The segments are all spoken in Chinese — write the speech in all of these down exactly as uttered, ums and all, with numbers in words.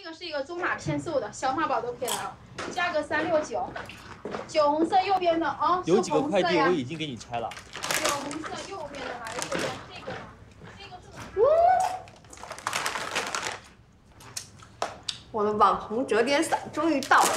个是一个中码偏瘦的，小码宝都可以来了，价格三六九，酒红色右边的啊， 有几个快递我已经给你拆了。 酒红色右边的来右边这个吗？这个是。 我的网红折叠伞终于到了。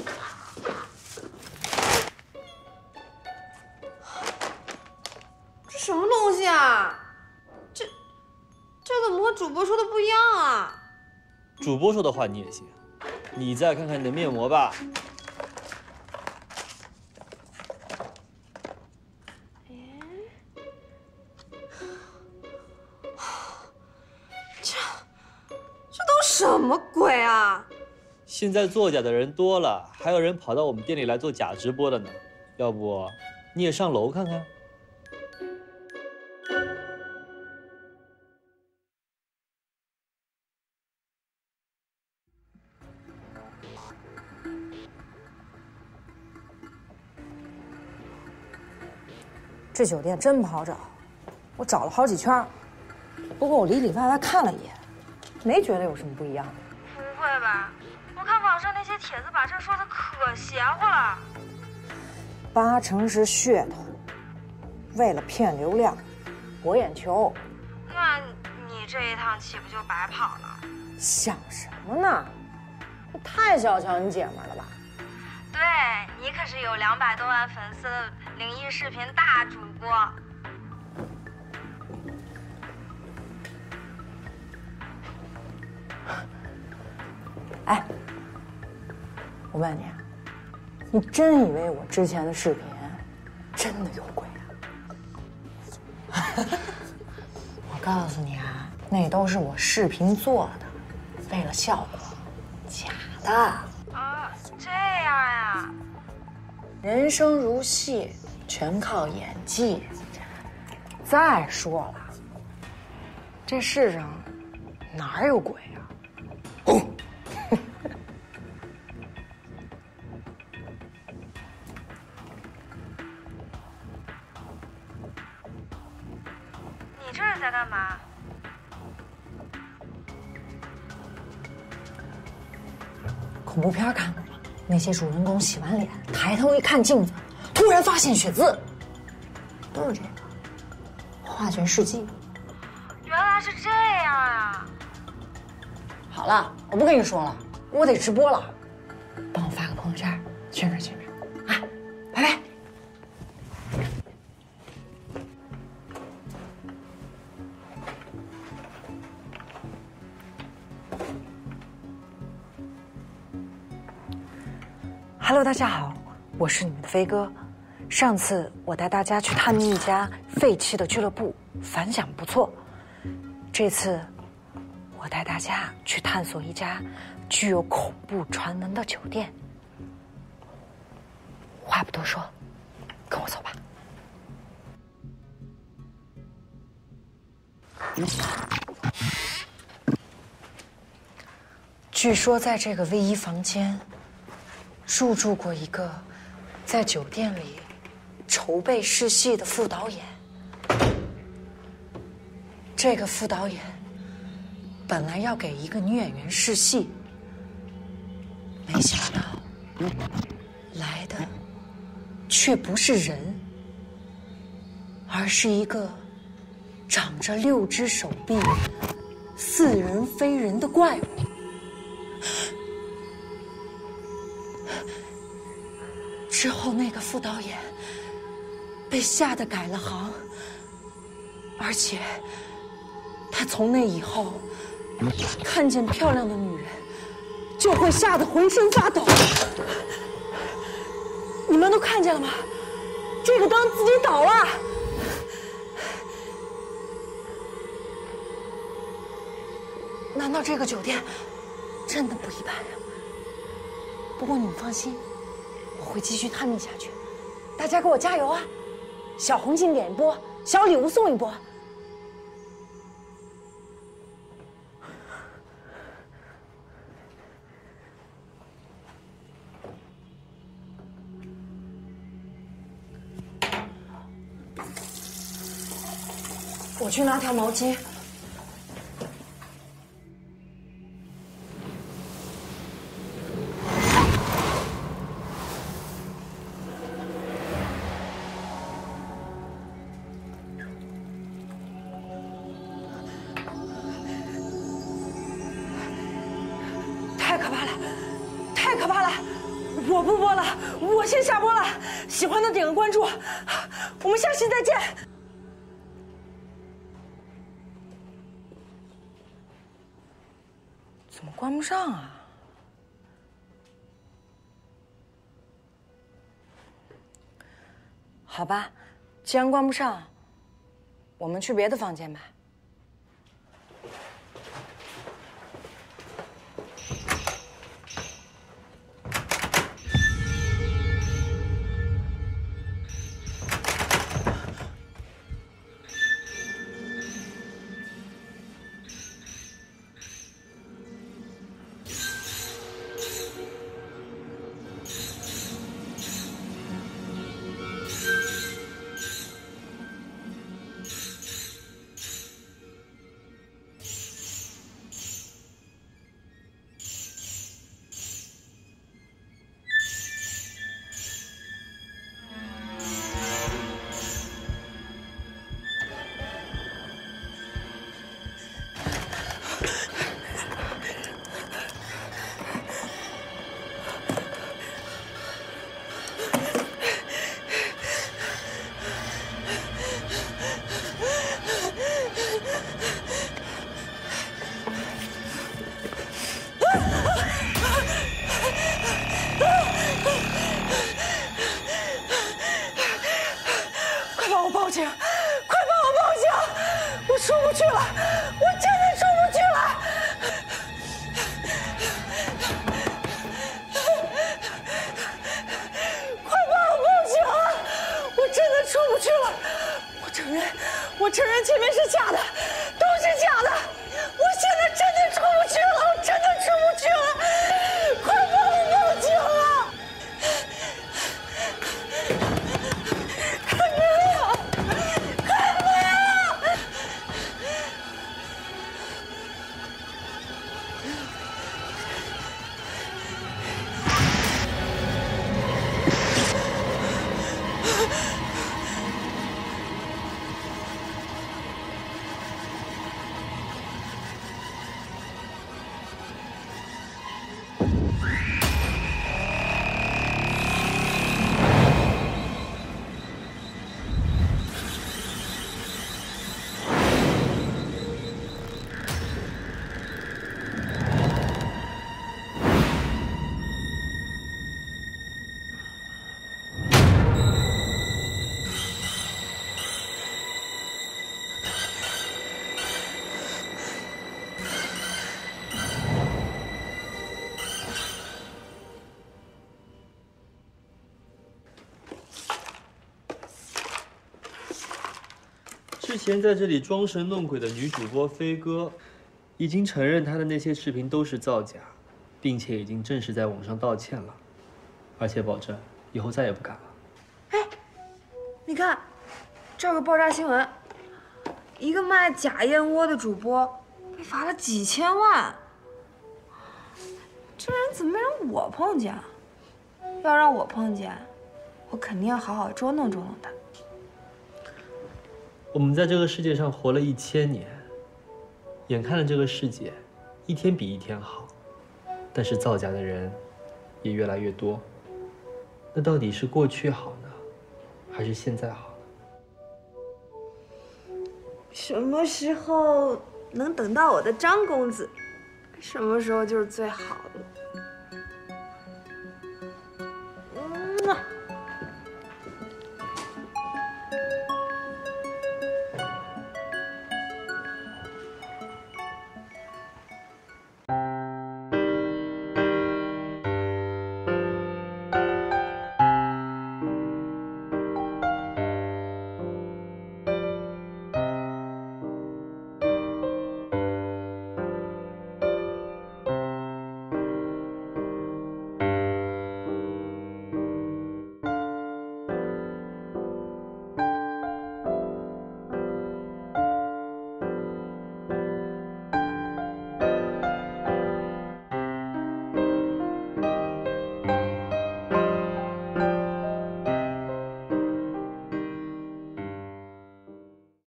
这什么东西啊？这这怎么和主播说的不一样啊？ 主播说的话你也信？你再看看你的面膜吧。 这这都什么鬼啊？ 现在作假的人多了，还有人跑到我们店里来做假直播的呢。要不你也上楼看看？ 这酒店真不好找，我找了好几圈，不过我里里外外看了一眼，没觉得有什么不一样的。 不会吧？我看网上那些帖子把这说的可邪乎了。 八成是噱头，为了骗流量、博眼球。 那你这一趟岂不就白跑了？ 想什么呢？你太小瞧你姐们了吧？ 对，你可是有两百多万粉丝的灵异视频大主播。 哎，我问你，你真以为我之前的视频真的有鬼啊？我告诉你啊，那都是我视频做的，为了效果，假的。 啊，这样呀？ 人生如戏，全靠演技。再说了，这世上哪有鬼啊？哦。 你这是在干嘛？ 恐怖片看过吗？那些主人公洗完脸，抬头一看镜子，突然发现血渍，都是这个化学试剂。 原来是这样啊！ 好了，我不跟你说了，我得直播了，帮我发个朋友圈，宣传宣传啊！拜拜。Hello， 大家好，我是你们的飞哥。上次我带大家去探秘一家废弃的俱乐部，反响不错。这次我带大家去探索一家具有恐怖传闻的酒店。话不多说，跟我走吧。据说在这个唯一房间入住过一个在酒店里筹备试戏的副导演。这个副导演本来要给一个女演员试戏，没想到来的却不是人，而是一个长着六只手臂、似人非人的怪物。之后，那个副导演被吓得改了行，而且他从那以后看见漂亮的女人就会吓得浑身发抖。你们都看见了吗？这个灯自己倒了。难道这个酒店真的不一般呀？不过你们放心，我会继续探秘下去，大家给我加油啊！小红心点一波，小礼物送一波。我去拿条毛巾。 可怕了，太可怕了！我不播了，我先下播了。喜欢的点个关注，我们下期再见。怎么关不上啊？好吧，既然关不上，我们去别的房间吧。 报警！快帮我报警！我出不去了，我真的出不去了！快帮我报警啊！我真的出不去了！我承认，我承认前面是假的，都是假的！我现在真的出不去了，我真的出不去了！快帮我报警啊！ 之前在这里装神弄鬼的女主播飞哥，已经承认她的那些视频都是造假，并且已经正式在网上道歉了，而且保证以后再也不敢了。 哎，你看，这儿个爆炸新闻，一个卖假燕窝的主播被罚了几千万，这人怎么没让我碰见啊？要让我碰见，我肯定要好好捉弄捉弄他。 我们在这个世界上活了一千年，眼看着这个世界一天比一天好，但是造假的人也越来越多。那到底是过去好呢，还是现在好呢？ 什么时候能等到我的张公子，什么时候就是最好的。